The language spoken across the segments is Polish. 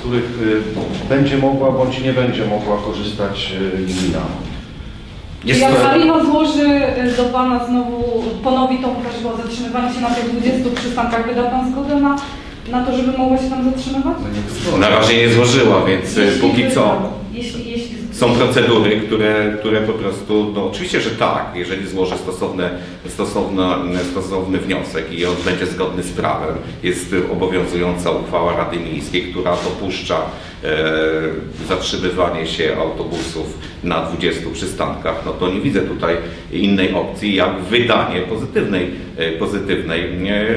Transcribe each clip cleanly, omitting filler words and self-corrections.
których będzie mogła bądź nie będzie mogła korzystać gmina. Jak Aliwa złoży do Pana znowu, ponowi tą prośbę o zatrzymywanie się na tych 20 przystankach, wyda Pan zgodę na to, żeby mogła się tam zatrzymywać? Na razie nie złożyła, więc póki co są procedury, które po prostu, no oczywiście, że tak, jeżeli złoży stosowny wniosek i on będzie zgodny z prawem, jest obowiązująca uchwała Rady Miejskiej, która dopuszcza zatrzymywanie się autobusów na 20 przystankach, no to nie widzę tutaj innej opcji jak wydanie pozytywnej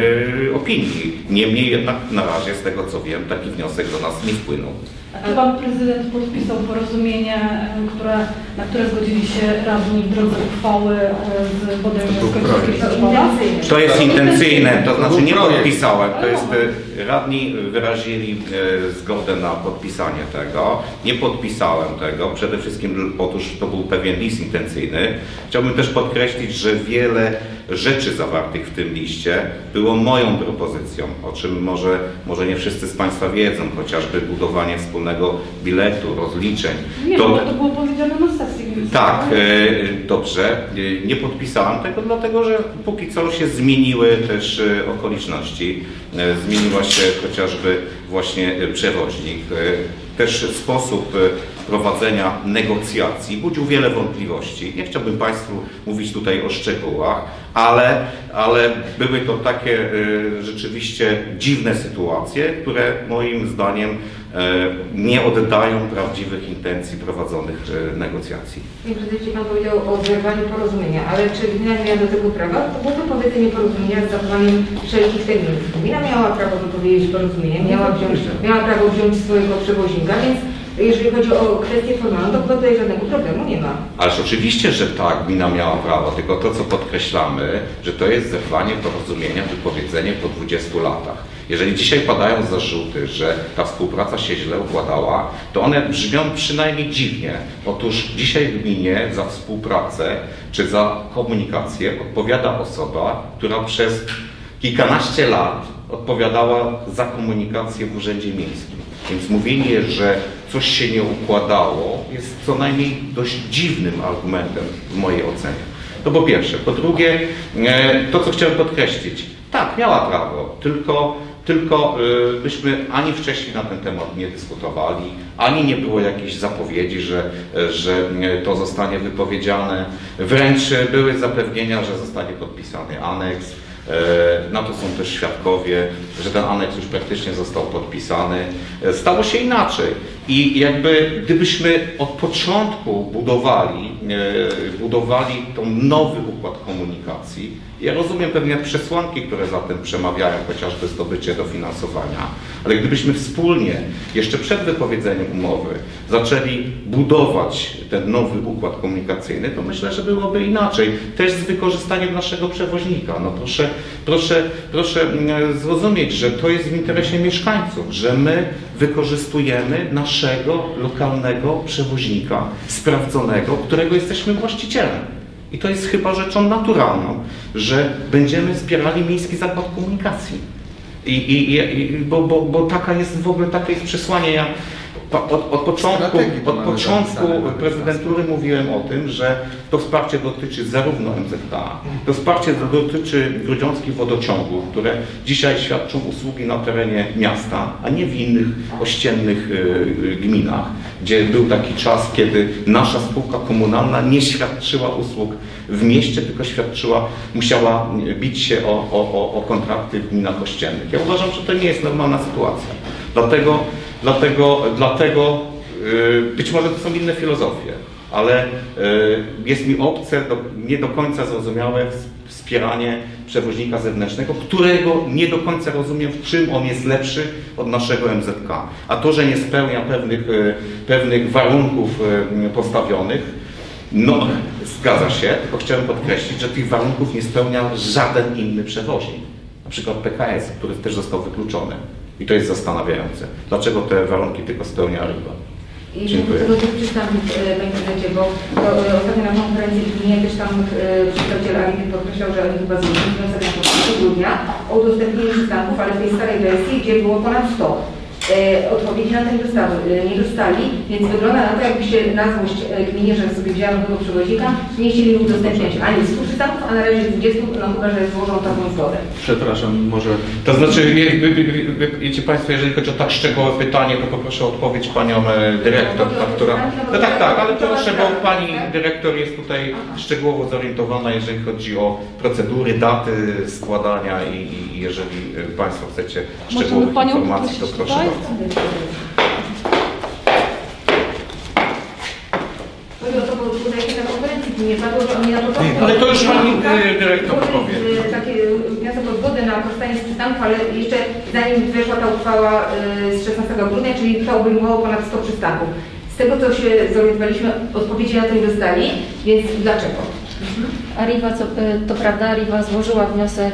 opinii. Niemniej jednak na razie, z tego co wiem, taki wniosek do nas nie wpłynął. A Pan Prezydent podpisał porozumienie, na które zgodzili się radni w drodze uchwały z bodajże skończenia. To jest intencyjne, to znaczy nie podpisałem, to jest radni wyrazili zgodę na podpisanie tego. Nie podpisałem tego, przede wszystkim otóż to był pewien list intencyjny. Chciałbym też podkreślić, że wiele rzeczy zawartych w tym liście było moją propozycją, o czym może nie wszyscy z Państwa wiedzą, chociażby budowanie wspólnego biletu, rozliczeń. Nie, to było powiedziane na sesji. Tak, dobrze. Nie podpisałem tego, dlatego że póki co się zmieniły też okoliczności. Zmieniła się chociażby właśnie przewoźnik. Też sposób prowadzenia negocjacji budził wiele wątpliwości. Nie chciałbym Państwu mówić tutaj o szczegółach, ale były to takie rzeczywiście dziwne sytuacje, które moim zdaniem nie oddają prawdziwych intencji prowadzonych negocjacji. Panie Prezydencie, Pan powiedział o zerwaniu porozumienia, ale czy gmina miała do tego prawa? To było wypowiedzenie porozumienia z zachowaniem wszelkich terminów. Gmina miała prawo wypowiedzieć porozumienie, miała prawo wziąć swojego przewoźnika, więc jeżeli chodzi o kwestię formalną, to chyba tutaj żadnego problemu nie ma. Ależ oczywiście, że tak, gmina miała prawo, tylko to, co podkreślamy, że to jest zerwanie porozumienia, wypowiedzenie po 20 latach. Jeżeli dzisiaj padają zarzuty, że ta współpraca się źle układała, to one brzmią przynajmniej dziwnie. Otóż dzisiaj w gminie za współpracę czy za komunikację odpowiada osoba, która przez kilkanaście lat odpowiadała za komunikację w Urzędzie Miejskim. Więc mówienie, że coś się nie układało, jest co najmniej dość dziwnym argumentem w mojej ocenie. To po pierwsze. Po drugie, to co chciałem podkreślić. Tak, miała prawo, tylko byśmy ani wcześniej na ten temat nie dyskutowali, ani nie było jakichś zapowiedzi, że to zostanie wypowiedziane. Wręcz były zapewnienia, że zostanie podpisany aneks. Na to są też świadkowie, że ten aneks już praktycznie został podpisany. Stało się inaczej. I jakby gdybyśmy od początku budowali ten nowy układ komunikacji, ja rozumiem pewne przesłanki, które za tym przemawiają, chociażby zdobycie dofinansowania, ale gdybyśmy wspólnie, jeszcze przed wypowiedzeniem umowy, zaczęli budować ten nowy układ komunikacyjny, to myślę, że byłoby inaczej. Też z wykorzystaniem naszego przewoźnika. No proszę zrozumieć, że to jest w interesie mieszkańców, że my wykorzystujemy naszego lokalnego przewoźnika, sprawdzonego, którego jesteśmy właścicielem. I to jest chyba rzeczą naturalną, że będziemy wspierali Miejski Zakład Komunikacji. Bo taka jest w ogóle takie jest przesłanie. Ja od początku prezydentury mówiłem o tym, że to wsparcie dotyczy zarówno MZK, to wsparcie dotyczy grudziąckich wodociągów, które dzisiaj świadczą usługi na terenie miasta, a nie w innych ościennych gminach, gdzie był taki czas, kiedy nasza spółka komunalna nie świadczyła usług w mieście, tylko musiała bić się o kontrakty w gminach ościennych. Ja uważam, że to nie jest normalna sytuacja. Dlatego być może to są inne filozofie, ale jest mi obce, nie do końca zrozumiałe wspieranie przewoźnika zewnętrznego, którego nie do końca rozumiem, w czym on jest lepszy od naszego MZK. A to, że nie spełnia pewnych warunków postawionych, no zgadza się, tylko chciałem podkreślić, że tych warunków nie spełnia żaden inny przewoźnik. Na przykład PKS, który też został wykluczony. I to jest zastanawiające. Dlaczego te warunki tylko spełnia Arriva? Dziękuję. Do tych przystanków, Panie Prezydencie, bo ostatnio na konferencji w gminie też tam przedstawiciel Arrivy podkreślał, że oni chyba złożyli wniosek na początku grudnia o udostępnienie przystanków, ale w tej starej wersji, gdzie było ponad 100. odpowiedzi na ten nie dostali, więc wygląda na to, jakbyście na złość gminie, że sobie wzięłam tego przewoźnika, nie chcieli udostępniać ani 100 przystanków, a na razie 20, no chyba, że złożą taką zgodę. Przepraszam, może... To znaczy, wiecie Państwo, jeżeli chodzi o tak szczegółowe pytanie, to poproszę o odpowiedź Panią Dyrektor, która... No tak, ale proszę, bo Pani Dyrektor jest tutaj szczegółowo zorientowana, jeżeli chodzi o procedury, daty składania i jeżeli Państwo chcecie szczegółowych informacji, to proszę bardzo. Na konferencji nie padło, że oni na początku... Ale to już Pani Dyrektor powie. Takie wniosek o zgodę na korzystanie z przystanków, ale jeszcze zanim weszła ta uchwała z 16 grudnia, czyli to obejmowało ponad 100 przystanków. Z tego, co się zorientowaliśmy, odpowiedzi na to nie dostali, więc dlaczego? Arriva, to prawda, Arriva złożyła wniosek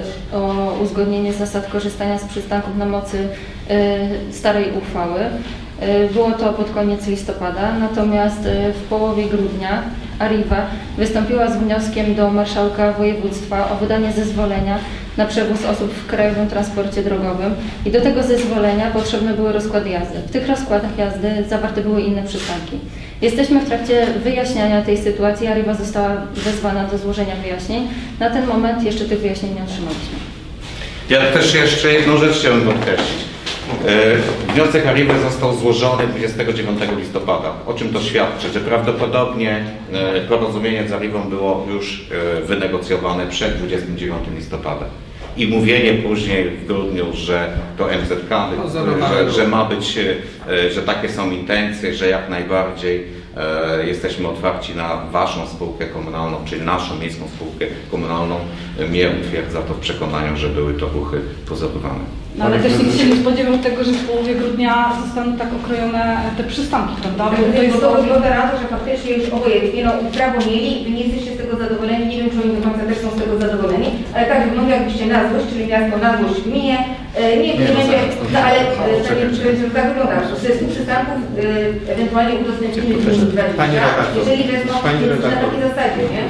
o uzgodnienie zasad korzystania z przystanków na mocy starej uchwały. Było to pod koniec listopada, natomiast w połowie grudnia Arriva wystąpiła z wnioskiem do marszałka województwa o wydanie zezwolenia na przewóz osób w krajowym transporcie drogowym i do tego zezwolenia potrzebne były rozkłady jazdy. W tych rozkładach jazdy zawarte były inne przystanki. Jesteśmy w trakcie wyjaśniania tej sytuacji. Arriva została wezwana do złożenia wyjaśnień. Na ten moment jeszcze tych wyjaśnień nie otrzymaliśmy. Ja też jeszcze jedną rzecz chciałem podkreślić. Wniosek Arrivy został złożony 29 listopada. O czym to świadczy? Że prawdopodobnie porozumienie z Arrivą było już wynegocjowane przed 29 listopada. I mówienie później w grudniu, że to MZK, że ma być, że takie są intencje, że jak najbardziej jesteśmy otwarci na Waszą spółkę komunalną, czyli naszą miejską spółkę komunalną, mnie utwierdza to w przekonaniu, że były to ruchy pozorowane. No, ale też nikt się nie spodziewał tego, że w połowie grudnia zostaną tak okrojone te przystanki, prawda? Bo to wygląda na to, że faktycznie już obojętnie, no prawo mieli, wy nie jesteście z tego zadowoleni, nie wiem, czy oni do końca też są z tego zadowoleni, ale tak wygląda, jakbyście na złość, czyli miasto na złość gminie, nie będzie, no ale tak wygląda, ze 100 przystanków ewentualnie udostępnili 20, jeżeli wezmą, to na takiej zasadzie, nie?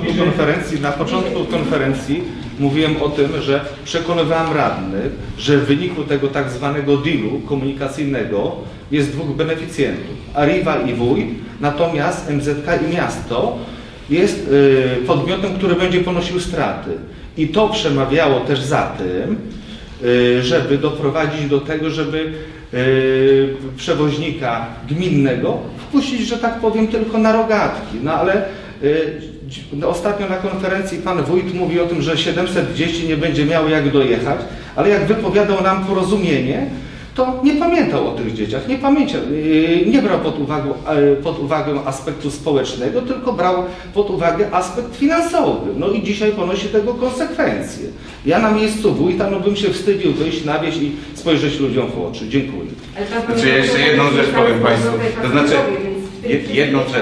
Na początku konferencji mówiłem o tym, że przekonywałem radnych, że w wyniku tego tak zwanego dealu komunikacyjnego jest dwóch beneficjentów, Arriva i wójt, natomiast MZK i miasto jest podmiotem, który będzie ponosił straty. I to przemawiało też za tym, żeby doprowadzić do tego, żeby przewoźnika gminnego wpuścić, że tak powiem, tylko na rogatki. No ale ostatnio na konferencji pan wójt mówi o tym, że 700 dzieci nie będzie miało jak dojechać, ale jak wypowiadał nam porozumienie, to nie pamiętał o tych dzieciach, nie brał pod uwagę aspektu społecznego, tylko brał pod uwagę aspekt finansowy. No i dzisiaj ponosi tego konsekwencje. Ja na miejscu wójta bym się wstydził wyjść na wieś i spojrzeć ludziom w oczy. Dziękuję. Znaczy jeszcze jedną rzecz powiem Państwu, to znaczy jedną rzecz.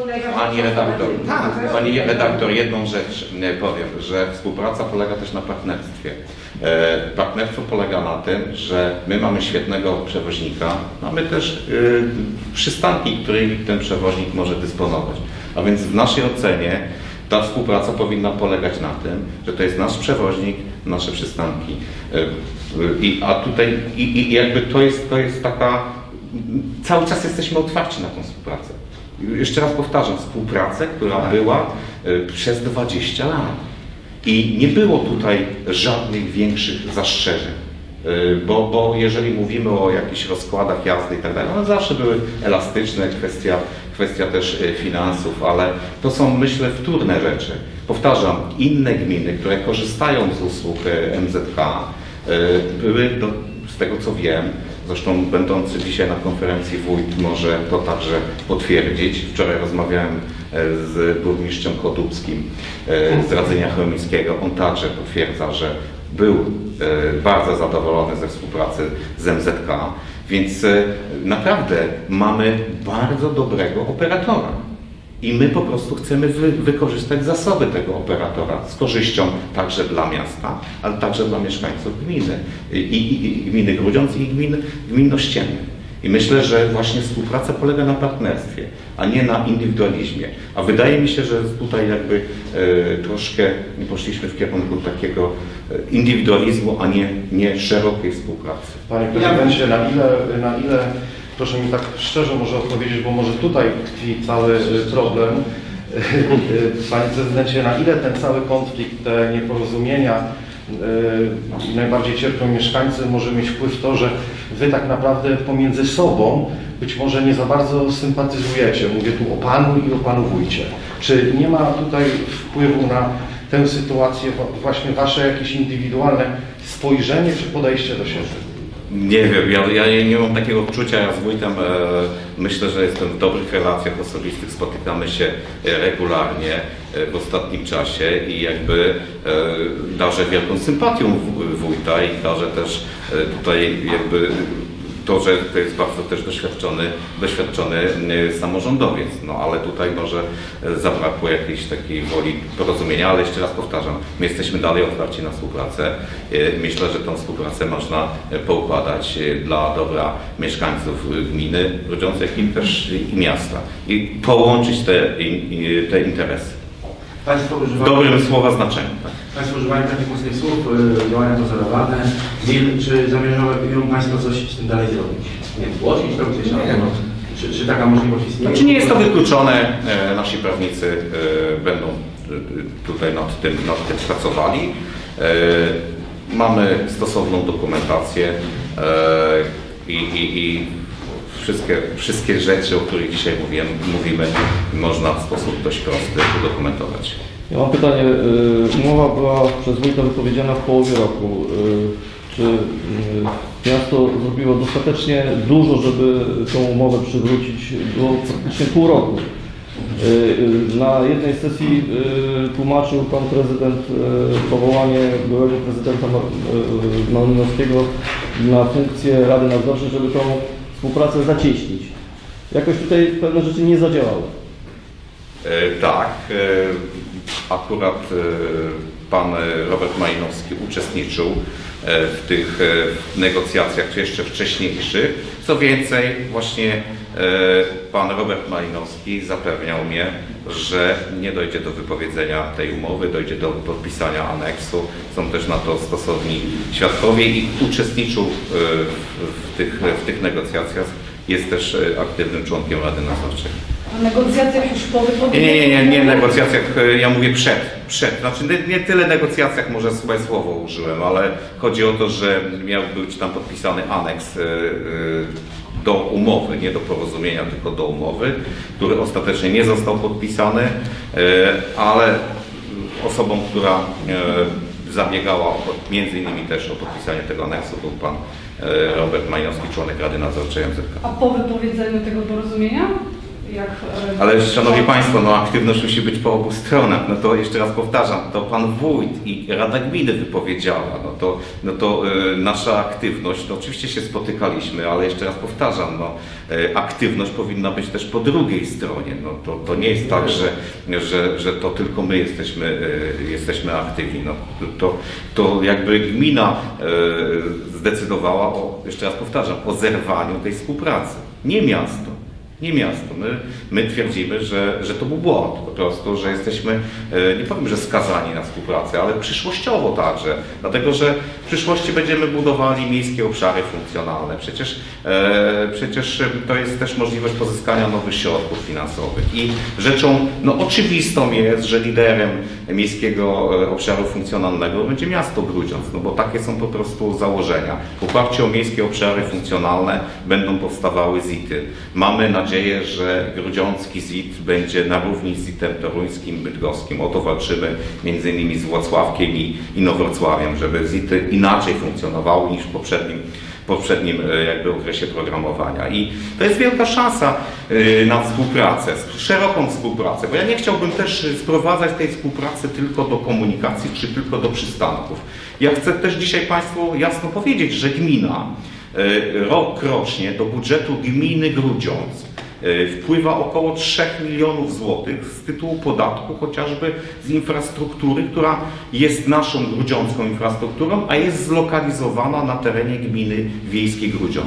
Pani redaktor, jedną rzecz powiem, że współpraca polega też na partnerstwie. Partnerstwo polega na tym, że my mamy świetnego przewoźnika, mamy też przystanki, którymi ten przewoźnik może dysponować. A więc w naszej ocenie ta współpraca powinna polegać na tym, że to jest nasz przewoźnik, nasze przystanki. I jakby to jest taka, cały czas jesteśmy otwarci na tą współpracę. Jeszcze raz powtarzam, współpracę, która była przez 20 lat. I nie było tutaj żadnych większych zastrzeżeń, bo jeżeli mówimy o jakichś rozkładach jazdy i tak dalej, one zawsze były elastyczne, kwestia też finansów, ale to są, myślę, wtórne rzeczy. Powtarzam, inne gminy, które korzystają z usług MZK, były, z tego co wiem, zresztą będący dzisiaj na konferencji wójt może to także potwierdzić. Wczoraj rozmawiałem z burmistrzem Chodubskim z Radzenia Chełmińskiego. On także potwierdza, że był bardzo zadowolony ze współpracy z MZK, więc naprawdę mamy bardzo dobrego operatora. I my po prostu chcemy wykorzystać zasoby tego operatora z korzyścią także dla miasta, ale także dla mieszkańców gminy. I gminy Grudziądz i gmin Ościennych. I myślę, że właśnie współpraca polega na partnerstwie, a nie na indywidualizmie. A wydaje mi się, że tutaj jakby troszkę poszliśmy w kierunku takiego indywidualizmu, a nie szerokiej współpracy. Panie prezydencie, na ile, proszę mi tak szczerze może odpowiedzieć, bo może tutaj tkwi cały problem. Panie prezydencie, na ile ten cały konflikt, te nieporozumienia, najbardziej cierpią mieszkańcy, może mieć wpływ w to, że wy tak naprawdę pomiędzy sobą być może nie za bardzo sympatyzujecie. Mówię tu o panu i o panu wójcie. Czy nie ma tutaj wpływu na tę sytuację właśnie wasze jakieś indywidualne spojrzenie czy podejście do siebie? Nie wiem, ja nie mam takiego odczucia. Ja z wójtem myślę, że jestem w dobrych relacjach osobistych, spotykamy się regularnie w ostatnim czasie i jakby darzę wielką sympatią wójta i darzę też tutaj jakby to, że to jest bardzo też doświadczony samorządowiec, no ale tutaj może zabrakło jakiejś takiej woli porozumienia, ale jeszcze raz powtarzam, my jesteśmy dalej otwarci na współpracę. Myślę, że tą współpracę można poukładać dla dobra mieszkańców gminy Grudziądz, jak i też i miasta i połączyć te interesy. W dobrym słowa znaczeniu. Tak. Państwo używają takich mocnych słów, działania dozorowane. Czy zamierzają Państwo coś z tym dalej zrobić? Nie wiem, zgłosić to gdzieś? Czy taka możliwość istnieje? Znaczy nie jest to wykluczone. Nasi prawnicy będą tutaj nad tym pracowali. Mamy stosowną dokumentację i wszystkie rzeczy, o których dzisiaj mówimy, można w sposób dość prosty udokumentować. Ja mam pytanie. Umowa była przez wójta wypowiedziana w połowie roku. Czy miasto zrobiło dostatecznie dużo, żeby tą umowę przywrócić? Było praktycznie pół roku. Na jednej sesji tłumaczył pan prezydent powołanie byłego prezydenta Malinowskiego na funkcję Rady Nadzorczej, żeby tą współpracę zacieśnić. Jakoś tutaj pewne rzeczy nie zadziałały. Tak, akurat pan Robert Malinowski uczestniczył w tych negocjacjach jeszcze wcześniejszych. Co więcej, właśnie pan Robert Malinowski zapewniał mnie, że nie dojdzie do wypowiedzenia tej umowy, dojdzie do podpisania aneksu. Są też na to stosowni świadkowie i uczestniczył w tych negocjacjach. Jest też aktywnym członkiem Rady Nadzorczej. A negocjacjach już po wypowiedzeniu? Nie negocjacjach, ja mówię przed. Znaczy nie tyle negocjacjach, może złe słowo użyłem, ale chodzi o to, że miał być tam podpisany aneks do umowy, nie do porozumienia, tylko do umowy, który ostatecznie nie został podpisany, ale osobą, która zabiegała między innymi też o podpisanie tego aneksu był pan Robert Malinowski, członek Rady Nadzorczej MZK. A po wypowiedzeniu tego porozumienia? Ale szanowni państwo, no aktywność musi być po obu stronach. No to jeszcze raz powtarzam, to pan wójt i Rada Gminy wypowiedziała. No to nasza aktywność, to oczywiście się spotykaliśmy, ale jeszcze raz powtarzam, no aktywność powinna być też po drugiej stronie. No to nie jest tak, że to tylko my jesteśmy aktywni. No to jakby gmina zdecydowała o, jeszcze raz powtarzam, o zerwaniu tej współpracy, nie miasto. Nie miasto. My twierdzimy, że to był błąd po prostu, że jesteśmy, nie powiem, że skazani na współpracę, ale przyszłościowo także, dlatego że w przyszłości będziemy budowali miejskie obszary funkcjonalne. Przecież to jest też możliwość pozyskania nowych środków finansowych i rzeczą oczywistą jest, że liderem miejskiego obszaru funkcjonalnego będzie miasto Grudziądz, no bo takie są po prostu założenia. W oparciu o miejskie obszary funkcjonalne będą powstawały ZIT-y. Mamy nadzieję, że grudziącki ZIT będzie na równi z ZIT-em toruńskim, bydgoskim. O to walczymy między innymi z Włocławkiem i Inowrocławiem, żeby ZIT-y inaczej funkcjonowały niż w poprzednim jakby okresie programowania. I to jest wielka szansa na współpracę, szeroką współpracę, bo ja nie chciałbym też sprowadzać tej współpracy tylko do komunikacji czy tylko do przystanków. Ja chcę też dzisiaj Państwu jasno powiedzieć, że gmina rokrocznie do budżetu gminy Grudziądz wpływa około 3 milionów złotych z tytułu podatku chociażby z infrastruktury, która jest naszą grudziącką infrastrukturą, a jest zlokalizowana na terenie gminy wiejskiej Grudziądz.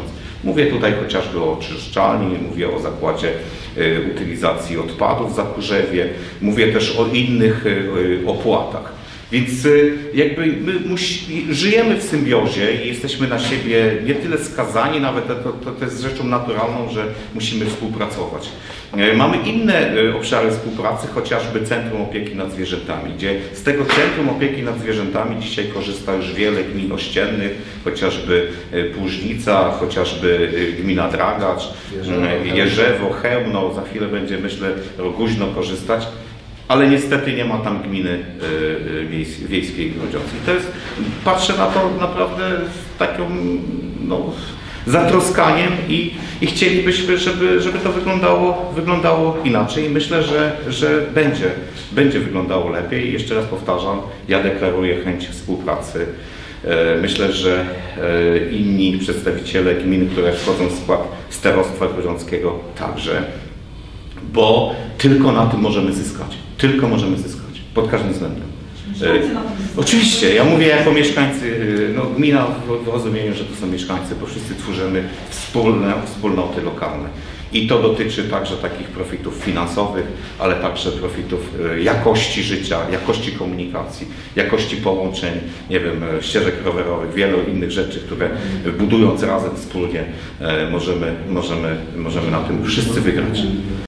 Mówię tutaj chociażby o czyszczalni, mówię o zakładzie utylizacji odpadów w Zakurzewie, mówię też o innych opłatach. Więc jakby my żyjemy w symbiozie i jesteśmy na siebie nie tyle skazani, nawet to jest rzeczą naturalną, że musimy współpracować. Mamy inne obszary współpracy, chociażby Centrum Opieki nad Zwierzętami, gdzie z tego Centrum Opieki nad Zwierzętami dzisiaj korzysta już wiele gmin ościennych, chociażby Płużnica, chociażby gmina Dragacz, Jerzewo, Chełmno, za chwilę będzie, myślę, Roguźno korzystać. Ale niestety nie ma tam gminy wiejskiej Grodziącej. To jest, patrzę na to naprawdę z takim zatroskaniem i chcielibyśmy, żeby to wyglądało inaczej. I myślę, że będzie wyglądało lepiej. I jeszcze raz powtarzam, ja deklaruję chęć współpracy. Myślę, że inni przedstawiciele gmin, które wchodzą w skład starostwa grodziąckiego także, bo tylko na tym możemy zyskać. Tylko możemy zyskać, pod każdym względem. Oczywiście, ja mówię jako mieszkańcy, gmina w rozumieniu, że to są mieszkańcy, bo wszyscy tworzymy wspólnoty lokalne. I to dotyczy także takich profitów finansowych, ale także profitów jakości życia, jakości komunikacji, jakości połączeń, nie wiem, ścieżek rowerowych, wielu innych rzeczy, które budując razem wspólnie możemy na tym wszyscy wygrać.